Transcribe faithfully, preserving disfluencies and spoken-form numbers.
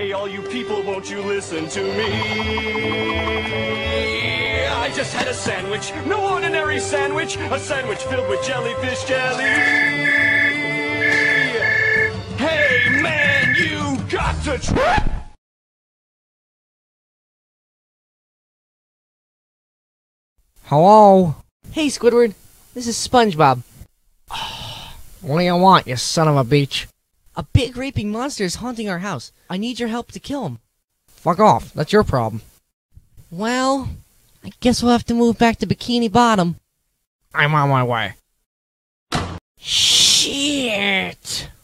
Hey, all you people, won't you listen to me? I just had a sandwich, no ordinary sandwich, a sandwich filled with jellyfish jelly. Hey, man, you got to try. Hello? Hey, Squidward. This is SpongeBob. What do you want, you son of a bitch? A big raping monster is haunting our house. I need your help to kill him. Fuck off. That's your problem. Well, I guess we'll have to move back to Bikini Bottom. I'm on my way. Shit!